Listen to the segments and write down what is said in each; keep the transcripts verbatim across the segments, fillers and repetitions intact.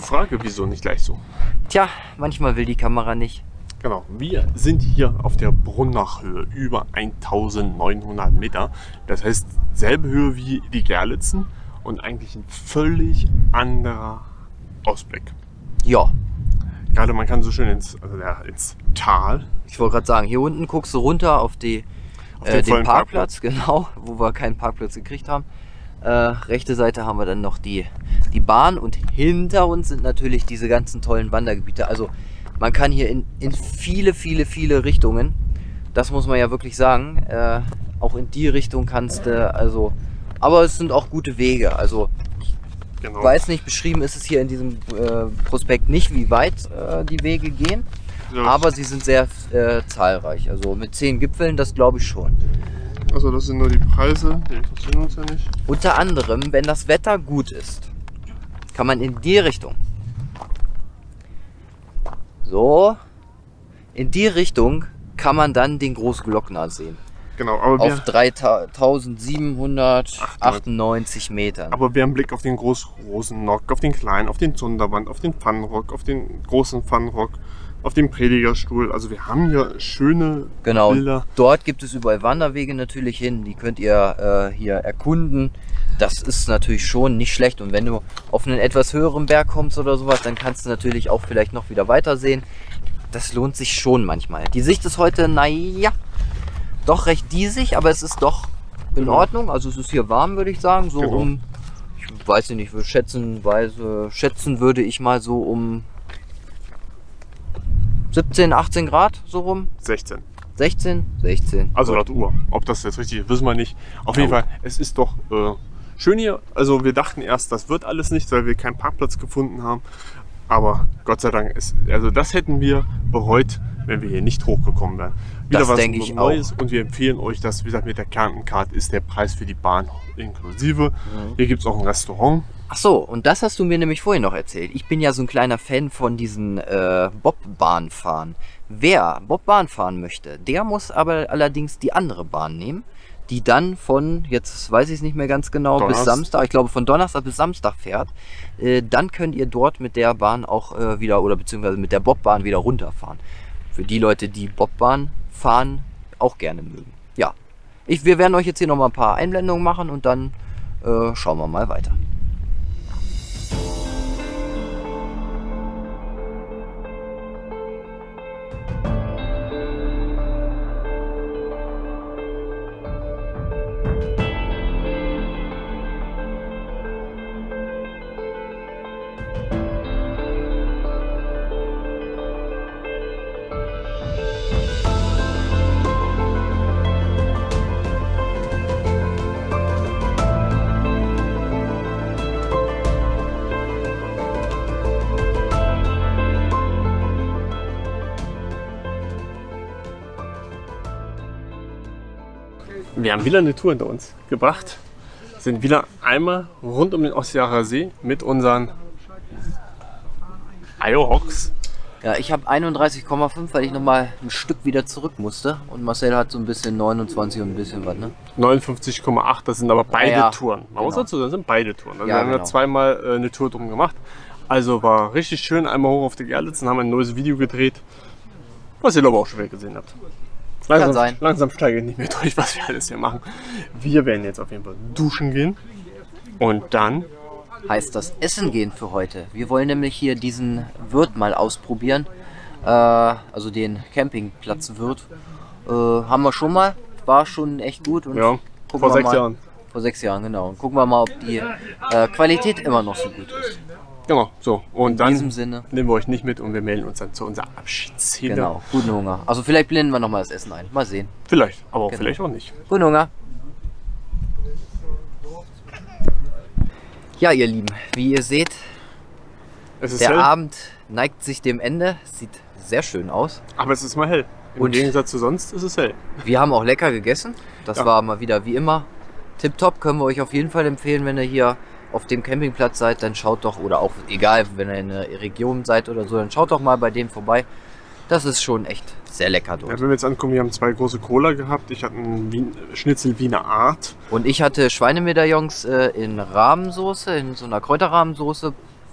Frage, wieso nicht gleich so? Tja, manchmal will die Kamera nicht. Genau, wir sind hier auf der Brunnachhöhe, über eintausendneunhundert Meter. Das heißt, selbe Höhe wie die Gerlitzen und eigentlich ein völlig anderer Ausblick. Ja. Gerade man kann so schön ins, also ja, ins Tal. Ich wollte gerade sagen, hier unten guckst du runter auf, die, auf äh, den, den Parkplatz, Parkplatz, genau, wo wir keinen Parkplatz gekriegt haben. Äh, rechte Seite haben wir dann noch die, die Bahn und hinter uns sind natürlich diese ganzen tollen Wandergebiete. Also man kann hier in, in viele, viele, viele Richtungen, das muss man ja wirklich sagen, äh, auch in die Richtung kannst du, also, aber es sind auch gute Wege, also genau. Ich weiß nicht, beschrieben ist es hier in diesem äh, Prospekt nicht, wie weit äh, die Wege gehen, ja. Aber sie sind sehr äh, zahlreich, also mit zehn Gipfeln, das glaube ich schon. Also das sind nur die Preise, die interessieren uns ja nicht. Unter anderem, wenn das Wetter gut ist, kann man in die Richtung, so, in die Richtung kann man dann den Großglockner sehen. Genau, aber auf dreitausendsiebenhundertachtundneunzig Metern. Aber wir haben einen Blick auf den Großrosennock, auf den kleinen, auf den Zunderwand, auf den Pfannenrock, auf den großen Pfannenrock, auf den Predigerstuhl. Also wir haben hier schöne genau, Bilder. Dort gibt es überall Wanderwege natürlich hin, die könnt ihr äh, hier erkunden. Das ist natürlich schon nicht schlecht. Und wenn du auf einen etwas höheren Berg kommst oder sowas, dann kannst du natürlich auch vielleicht noch wieder weiter sehen. Das lohnt sich schon manchmal. Die Sicht ist heute, naja, doch recht diesig, aber es ist doch in genau. Ordnung. Also es ist hier warm, würde ich sagen. So genau. um, ich weiß nicht, ich schätzen, weise, schätzen würde ich mal so um siebzehn, achtzehn Grad so rum. sechzehn. sechzehn? sechzehn. Also laut Uhr. Ob das jetzt richtig ist, wissen wir nicht. Auf jeden Fall, es ist doch äh, schön hier. Also wir dachten erst, das wird alles nicht, weil wir keinen Parkplatz gefunden haben. Aber Gott sei Dank, ist, also das hätten wir bereut, wenn wir hier nicht hochgekommen wären. Wieder das was denke ich Neues auch. Und wir empfehlen euch das, wie gesagt, mit der Kärnten-Card ist der Preis für die Bahn inklusive. Mhm. Hier gibt es auch ein Restaurant. Ach so, und das hast du mir nämlich vorhin noch erzählt. Ich bin ja so ein kleiner Fan von diesen äh, Bobbahnfahren. Wer Bobbahn fahren möchte, der muss aber allerdings die andere Bahn nehmen, die dann von, jetzt weiß ich es nicht mehr ganz genau, Donnerstag. bis Samstag, ich glaube von Donnerstag bis Samstag fährt. Äh, dann könnt ihr dort mit der Bahn auch äh, wieder, oder beziehungsweise mit der Bobbahn wieder runterfahren. Für die Leute, die Bobbahn fahren, auch gerne mögen. Ja, ich, wir werden euch jetzt hier noch mal ein paar Einblendungen machen und dann äh, schauen wir mal weiter. Wir haben wieder eine Tour hinter uns gebracht. Sind wieder einmal rund um den Ossiacher See mit unseren Aerohawks. Ja, ich habe einunddreißig Komma fünf, weil ich noch mal ein Stück wieder zurück musste. Und Marcel hat so ein bisschen neunundzwanzig und ein bisschen was, ne? neunundfünfzig Komma acht, das sind aber beide ja, Touren. Man genau. muss dazu sagen, das sind beide Touren. Also ja, wir haben genau. ja zweimal äh, eine Tour drum gemacht. Also war richtig schön. Einmal hoch auf die Gerlitzen, haben ein neues Video gedreht, was ihr aber auch schon wieder gesehen habt. Langsam, sein. langsam steige ich nicht mehr durch, was wir alles hier machen. Wir werden jetzt auf jeden Fall duschen gehen. Und dann heißt das Essen gehen für heute. Wir wollen nämlich hier diesen Wirt mal ausprobieren. Äh, also den Campingplatzwirt. Äh, haben wir schon mal. War schon echt gut. Und ja, vor sechs mal, Jahren. Vor sechs Jahren, genau. Und gucken wir mal, ob die äh, Qualität immer noch so gut ist. Genau, so. Und In dann diesem Sinne nehmen wir euch nicht mit und wir melden uns dann zu unserer Abschiedsszene. Genau, guten Hunger. Also vielleicht blenden wir noch mal das Essen ein. Mal sehen. Vielleicht, aber Genau. vielleicht auch nicht. Guten Hunger. Ja, ihr Lieben, wie ihr seht, Es ist der hell, Abend neigt sich dem Ende. Sieht sehr schön aus. aber es ist mal hell. Im Und- Gegensatz zu sonst ist es hell. Wir haben auch lecker gegessen. Das Ja. war mal wieder wie immer tipptopp. Können wir euch auf jeden Fall empfehlen, wenn ihr hier auf dem Campingplatz seid, dann schaut doch, oder auch egal, wenn ihr in der Region seid oder so, dann schaut doch mal bei dem vorbei. Das ist schon echt sehr lecker dort. Ja, wenn wir jetzt ankommen, wir haben zwei große Cola gehabt. Ich hatte einen Wien Schnitzel Wiener Art. Und ich hatte Schweinemedaillons äh, in Rahmensoße, in so einer Kräuterrahmensoße.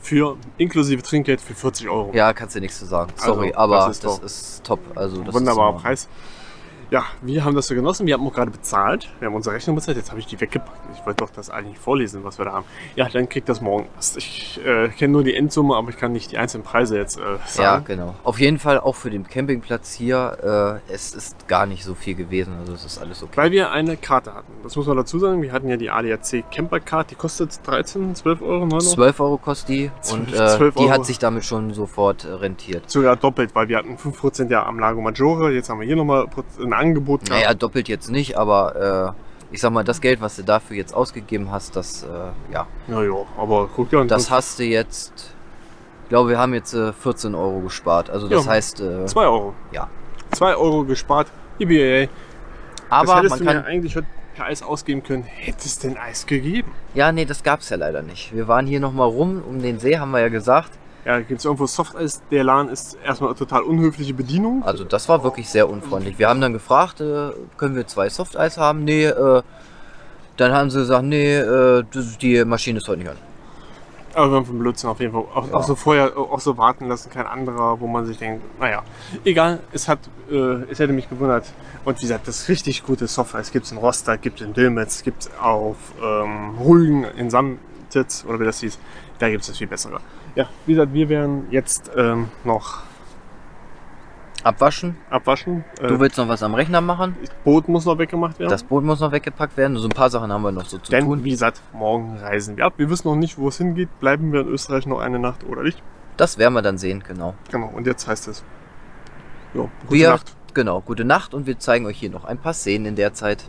für inklusive Trinkgeld für vierzig Euro. Ja, kannst du nichts zu sagen. Sorry, Also, aber das das ist ist, doch top. Also, das Wunderbarer ist Preis. Ja, wir haben das so genossen. Wir haben auch gerade bezahlt. Wir haben unsere Rechnung bezahlt. Jetzt habe ich die weggepackt. Ich wollte doch das eigentlich vorlesen, was wir da haben. Ja, dann kriegt das morgen erst. Ich äh, kenne nur die Endsumme, aber ich kann nicht die einzelnen Preise jetzt äh, sagen. Ja, genau. Auf jeden Fall auch für den Campingplatz hier. Äh, es ist gar nicht so viel gewesen. Also, es ist alles okay. Weil wir eine Karte hatten. Das muss man dazu sagen. Wir hatten ja die A D A C Camper Card. Die kostet dreizehn, zwölf Euro. neun Euro. zwölf Euro kostet die. Und äh, zwölf die Euro. hat sich damit schon sofort äh, rentiert. Sogar doppelt, weil wir hatten fünf Prozent ja am Lago Maggiore. Jetzt haben wir hier nochmal ein Angebot. Naja, doppelt jetzt nicht, aber äh, ich sag mal, das Geld, was du dafür jetzt ausgegeben hast, das, äh, ja. Ja, ja, aber guck ja. Das hast du jetzt, ich glaube, wir haben jetzt äh, vierzehn Euro gespart. Also das Ja, heißt, äh, zwei Euro. ja. zwei Euro gespart. I B A. Aber das hättest man du kann, mir eigentlich heute per Eis ausgeben können. Hätte es denn Eis gegeben? ja, nee, das gab's ja leider nicht. Wir waren hier nochmal rum um den See, haben wir ja gesagt. Ja, gibt es irgendwo Softeis. Der Laden ist erstmal eine total unhöfliche Bedienung. Also das war wirklich sehr unfreundlich. Wir haben dann gefragt, äh, können wir zwei Softeis haben? Nee, äh, dann haben sie gesagt, nee, äh, das, die Maschine ist heute nicht an. Aber wir haben vom Blödsinn auf jeden Fall auch, Ja. auch so vorher auch so warten lassen, kein anderer, wo man sich denkt, naja, egal, es hat, äh, es hätte mich gewundert. Und wie gesagt, das richtig gute Softeis gibt es in Rostock, gibt es in Dülmetz, gibt es auf ähm, Rügen in Samtitz oder wie das hieß. Da gibt es das viel bessere. Ja, wie gesagt, wir werden jetzt ähm, noch Abwaschen. abwaschen. Äh, Du willst noch was am Rechner machen? das Boot muss noch weggemacht werden. Das Boot muss noch weggepackt werden. So ein paar Sachen haben wir noch so zu Denn, tun. wie gesagt, morgen reisen wir ab. Wir wissen noch nicht, wo es hingeht. Bleiben wir in Österreich noch eine Nacht oder nicht? Das werden wir dann sehen, genau. Genau, und jetzt heißt es, ja, gute Wir, Nacht. genau, gute Nacht und wir zeigen euch hier noch ein paar Szenen in der Zeit.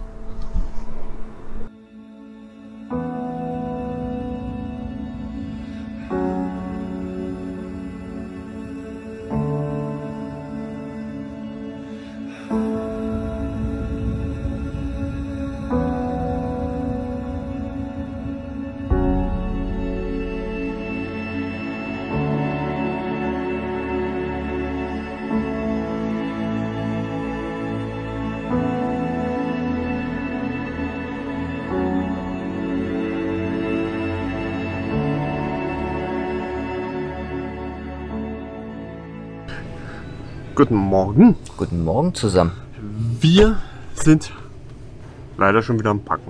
Guten Morgen. Guten Morgen zusammen. Wir sind leider schon wieder am Packen.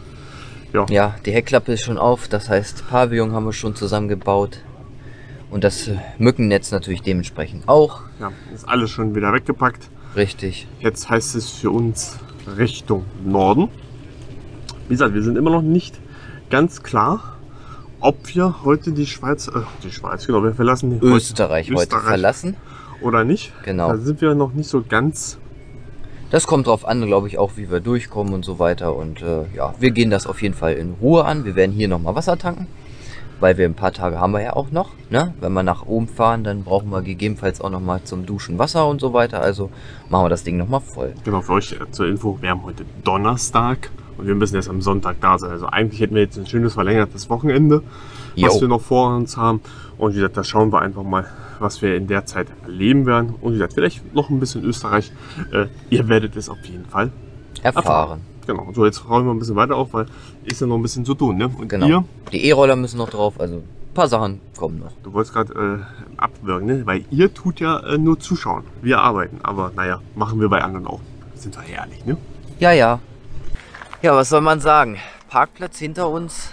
Ja, Ja, die Heckklappe ist schon auf, das heißt Pavillon haben wir schon zusammengebaut. Und das äh, Mückennetz natürlich dementsprechend auch. ja, ist alles schon wieder weggepackt. Richtig. Jetzt heißt es für uns Richtung Norden. Wie gesagt, wir sind immer noch nicht ganz klar, ob wir heute die Schweiz, äh, die Schweiz, genau, wir verlassen die Österreich heute Österreich verlassen. oder nicht. Genau. Da sind wir noch nicht so ganz. Das kommt drauf an, glaube ich, auch wie wir durchkommen und so weiter. Und äh, ja, wir gehen das auf jeden Fall in Ruhe an. Wir werden hier nochmal Wasser tanken, weil wir ein paar Tage haben wir ja auch noch. Ne? Wenn wir nach oben fahren, dann brauchen wir gegebenenfalls auch nochmal zum Duschen Wasser und so weiter. Also machen wir das Ding nochmal voll. Genau, für euch äh, zur Info, wir haben heute Donnerstag und wir müssen jetzt am Sonntag da sein. Also eigentlich hätten wir jetzt ein schönes verlängertes Wochenende, was Jo. wir noch vor uns haben. Und wie gesagt, da schauen wir einfach mal, was wir in der Zeit erleben werden. Und wie gesagt, vielleicht noch ein bisschen Österreich. Äh, ihr werdet es auf jeden Fall Erfahren. Genau, so jetzt räumen wir ein bisschen weiter auf, weil ist ja noch ein bisschen zu tun. Ne? Und Genau. ihr, Die E-Roller müssen noch drauf, also ein paar Sachen kommen noch. du wolltest gerade äh, abwürgen, ne? Weil ihr tut ja äh, nur zuschauen. Wir arbeiten, aber naja, machen wir bei anderen auch. Sind wir ehrlich, ne? Ja, ja. Ja, was soll man sagen? Parkplatz hinter uns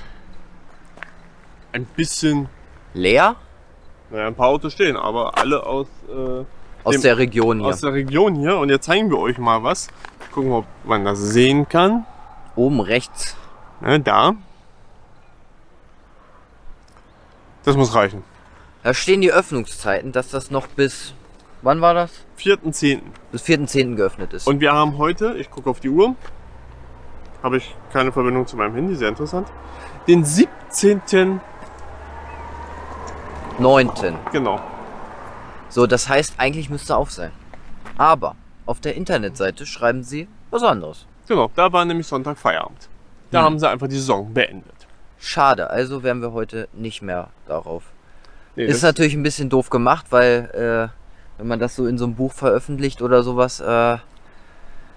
Ein bisschen, leer. naja, ein paar Autos stehen, aber alle aus, äh, Aus dem- der Region hier. aus der Region hier. Und jetzt zeigen wir euch mal was. Gucken wir, ob man das sehen kann. Oben rechts. Ne, da. Das muss reichen. Da stehen die Öffnungszeiten, dass das noch bis, wann war das? vierten zehnten Bis vierten zehnten geöffnet ist. Und wir haben heute, ich gucke auf die Uhr, habe ich keine Verbindung zu meinem Handy, sehr interessant, den siebzehnten neunten Genau. So, das heißt, eigentlich müsste auf sein. Aber auf der Internetseite schreiben sie was anderes. Genau, da war nämlich Sonntag Feierabend. Da Hm. haben sie einfach die Saison beendet. Schade, also wären wir heute nicht mehr darauf. Nee, Ist das- natürlich ein bisschen doof gemacht, weil äh, wenn man das so in so einem Buch veröffentlicht oder sowas, äh, da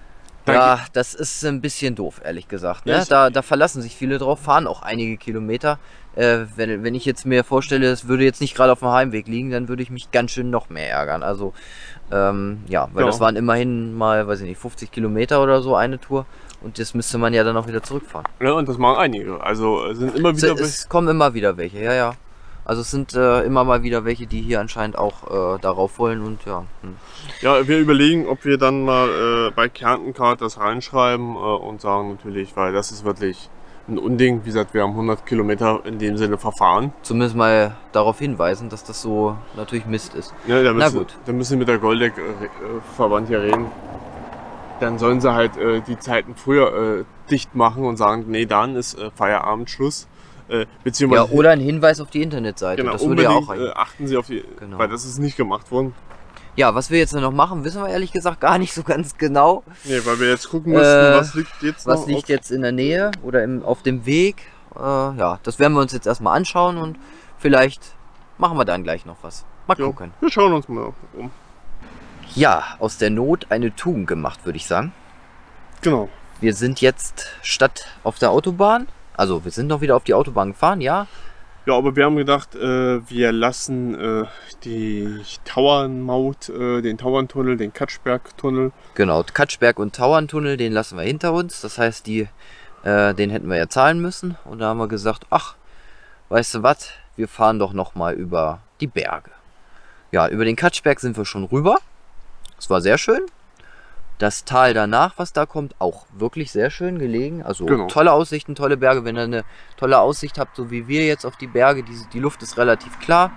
Da Ja, das ist ein bisschen doof, ehrlich gesagt. Ne? Ja, ich- Da, da verlassen sich viele drauf, fahren auch einige Kilometer. Äh, wenn, wenn ich jetzt mir vorstelle, es würde jetzt nicht gerade auf dem Heimweg liegen, dann würde ich mich ganz schön noch mehr ärgern. Also, ähm, ja, weil Ja. das waren immerhin mal, weiß ich nicht, fünfzig Kilometer oder so eine Tour. Und das müsste man ja dann auch wieder zurückfahren. Ja, und das machen einige. Also es sind immer Es, wieder. es kommen immer wieder welche, ja, ja. Also es sind äh, immer mal wieder welche, die hier anscheinend auch äh, darauf wollen und ja. Hm. Ja, wir überlegen, ob wir dann mal äh, bei Kärnten Card das reinschreiben äh, und sagen natürlich, weil das ist wirklich ein Unding. Wie gesagt, wir haben hundert Kilometer in dem Sinne verfahren. Zumindest mal darauf hinweisen, dass das so natürlich Mist ist. Ja, da Na müssen, gut. Da müssen wir mit der Goldeck-Verband hier reden. Dann sollen sie halt äh, die Zeiten früher äh, dicht machen und sagen, nee, dann ist äh, Feierabend, Schluss. Äh, Ja, beziehungsweise oder ein Hinweis auf die Internetseite. genau, das würde ja auch unbedingt reichen. äh, achten Sie auf die, Genau. weil das ist nicht gemacht worden. Ja, was wir jetzt noch machen, wissen wir ehrlich gesagt gar nicht so ganz genau. Nee, weil wir jetzt gucken müssen, Äh, was liegt jetzt Was noch liegt auf, jetzt in der Nähe oder im, auf dem Weg? Äh, ja, das werden wir uns jetzt erstmal anschauen und vielleicht machen wir dann gleich noch was. Mal Ja, gucken. wir schauen uns mal um. Ja, aus der Not eine Tugend gemacht, würde ich sagen. Genau. Wir sind jetzt statt auf der Autobahn, also wir sind noch wieder auf die Autobahn gefahren, ja. Ja, aber wir haben gedacht, äh, wir lassen äh, die Tauernmaut, äh, den Tauerntunnel, den Katschbergtunnel. Genau, Katschberg und Tauerntunnel, den lassen wir hinter uns. Das heißt, die, äh, den hätten wir ja zahlen müssen. Und da haben wir gesagt, ach, weißt du was, wir fahren doch noch mal über die Berge. Ja, über den Katschberg sind wir schon rüber. Es war sehr schön. Das Tal danach, was da kommt, auch wirklich sehr schön gelegen. Also Genau. tolle Aussichten, tolle Berge. Wenn ihr eine tolle Aussicht habt, so wie wir jetzt auf die Berge, die, die Luft ist relativ klar,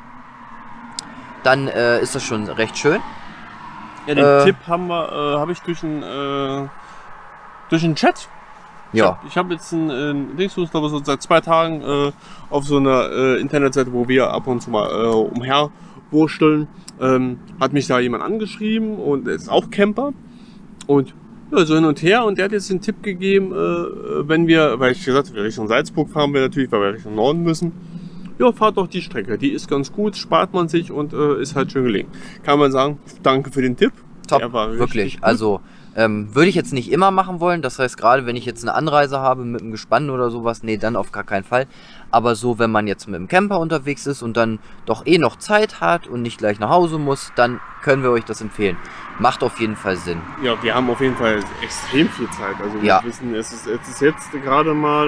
dann äh, ist das schon recht schön. Ja, den Äh, Tipp haben wir, äh, habe ich durch einen äh, durch einen Chat. Ja, Ich habe jetzt einen äh, Dingsbus, glaube ich, so seit zwei Tagen äh, auf so einer äh, Internetseite, wo wir ab und zu mal äh, umherwursteln, ähm, hat mich da jemand angeschrieben und ist auch Camper. Und ja, so hin und her. Und der hat jetzt den Tipp gegeben, äh, wenn wir, weil ich gesagt habe, Richtung Salzburg fahren wir natürlich, weil wir Richtung Norden müssen. Ja, fahrt doch die Strecke. Die ist ganz gut, spart man sich und äh, ist halt schön gelegen. Kann man sagen, danke für den Tipp. top, Der war richtig wirklich. gut. Also ähm, würde ich jetzt nicht immer machen wollen. Das heißt, gerade wenn ich jetzt eine Anreise habe mit einem Gespann oder sowas, nee, dann auf gar keinen Fall. Aber so, wenn man jetzt mit dem Camper unterwegs ist und dann doch eh noch Zeit hat und nicht gleich nach Hause muss, dann können wir euch das empfehlen. Macht auf jeden Fall Sinn. Ja, wir haben auf jeden Fall extrem viel Zeit. Also wir Ja. wissen, es ist, es ist jetzt gerade mal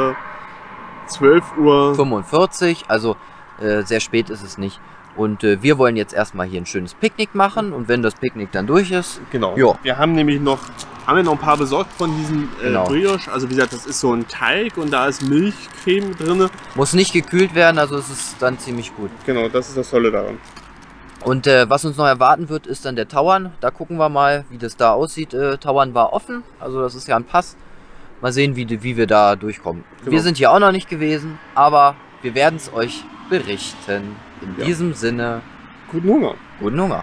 äh, zwölf Uhr. fünfundvierzig, also äh, sehr spät ist es nicht. Und äh, wir wollen jetzt erstmal hier ein schönes Picknick machen und wenn das Picknick dann durch ist, Genau. Ja. Wir haben nämlich noch, haben wir noch ein paar besorgt von diesen äh, Genau. Brioche. Also wie gesagt, das ist so ein Teig und da ist Milchcreme drin. muss nicht gekühlt werden, also es ist dann ziemlich gut. Genau, das ist das Tolle daran. Und äh, was uns noch erwarten wird, ist dann der Tauern. Da gucken wir mal, wie das da aussieht. Äh, Tauern war offen, also das ist ja ein Pass. Mal sehen, wie, wie wir da durchkommen. Genau. Wir sind hier auch noch nicht gewesen, aber wir werden es euch berichten. In Ja. diesem Sinne, Guten Hunger. guten Hunger.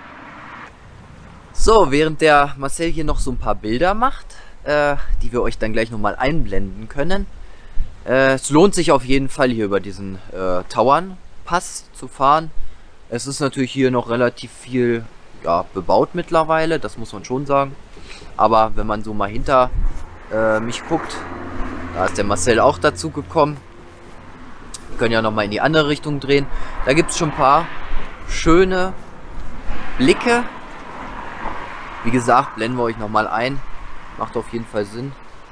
So, während der Marcel hier noch so ein paar Bilder macht, äh, die wir euch dann gleich nochmal einblenden können. Äh, es lohnt sich auf jeden Fall hier über diesen äh, Tauernpass zu fahren. Es ist natürlich hier noch relativ viel ja, bebaut mittlerweile, das muss man schon sagen. Aber wenn man so mal hinter äh, mich guckt, da ist der Marcel auch dazu gekommen. Wir können ja nochmal in die andere Richtung drehen. Da gibt es schon ein paar schöne Blicke. Wie gesagt, blenden wir euch nochmal ein. Macht auf jeden Fall Sinn.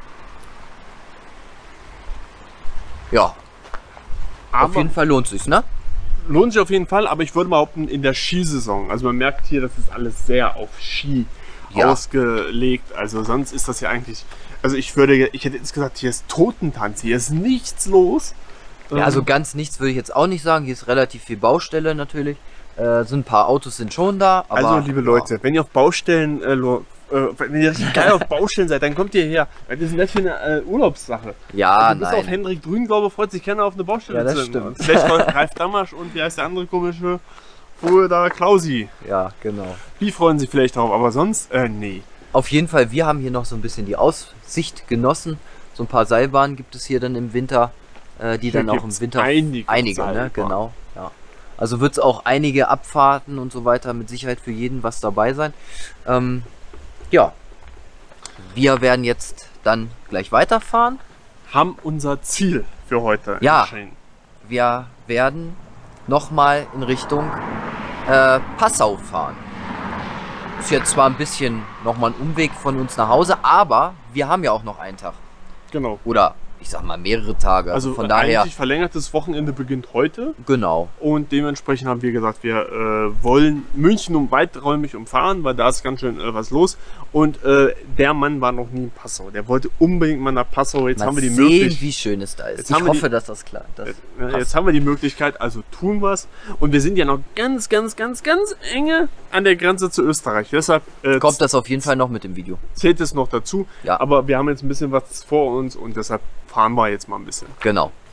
Ja, Aber auf jeden Fall lohnt sich's, ne? lohnt sich auf jeden Fall, aber ich würde behaupten, in der Skisaison. Also man merkt hier, das ist alles sehr auf Ski Ja. ausgelegt. Also sonst ist das ja eigentlich. Also ich würde, ich hätte jetzt gesagt, hier ist Totentanz, hier ist nichts los. Ja, also Ähm, ganz nichts würde ich jetzt auch nicht sagen. Hier ist relativ viel Baustelle natürlich. Äh, sind ein paar Autos sind schon da. Aber, also liebe Leute, wenn ihr auf Baustellen, äh, lo- äh, wenn ihr richtig geil auf Baustellen seid, dann kommt ihr her. Weil das ist nicht für eine äh, Urlaubssache. Ja, also bis nein. auf Hendrik Brün, glaube ich, freut sich keiner auf eine Baustelle Ja, das zu sehen. stimmt. Und Vielleicht läuft Ralf Damasch und wie heißt der andere komische? Wo da Klausi. Ja, genau. Die freuen sich vielleicht drauf, aber sonst, äh, nee. Auf jeden Fall, wir haben hier noch so ein bisschen die Aussicht genossen. So ein paar Seilbahnen gibt es hier dann im Winter, äh, die Hier dann auch im gibt's Winter einige einige ne? Seilbahnen. Genau. Ja. Also wird es auch einige Abfahrten und so weiter mit Sicherheit für jeden was dabei sein. Ähm, ja, wir werden jetzt dann gleich weiterfahren. Haben unser Ziel für heute Ja. entschieden. Wir werden nochmal in Richtung äh, Passau fahren. Ist jetzt zwar ein bisschen nochmal ein Umweg von uns nach Hause, aber wir haben ja auch noch einen Tag. Genau. Oder ich sag mal mehrere Tage. Also von daher. eigentlich verlängertes Wochenende beginnt heute. Genau. Und dementsprechend haben wir gesagt, wir äh, wollen München um weiträumig umfahren, weil da ist ganz schön äh, was los. Und äh, der Mann war noch nie in Passau. Der wollte unbedingt mal nach Passau. Jetzt Mal haben wir die sehen, Möglichkeit. wie schön es da ist. Jetzt Ich haben wir hoffe, die- dass das klar das Ja, passt. Jetzt haben wir die Möglichkeit, also tun was. Und wir sind ja noch ganz, ganz, ganz, ganz enge an der Grenze zu Österreich. Deshalb äh, Kommt das auf jeden Fall noch mit dem Video. zählt es noch dazu. Ja. Aber wir haben jetzt ein bisschen was vor uns und deshalb fahren wir jetzt mal ein bisschen. Genau.